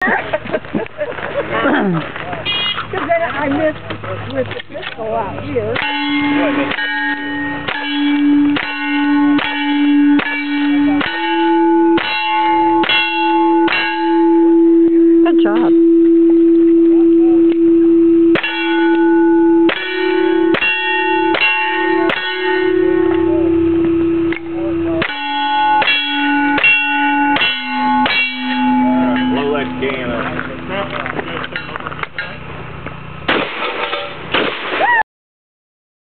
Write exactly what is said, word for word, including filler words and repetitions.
Because then I missed with the pistol out here.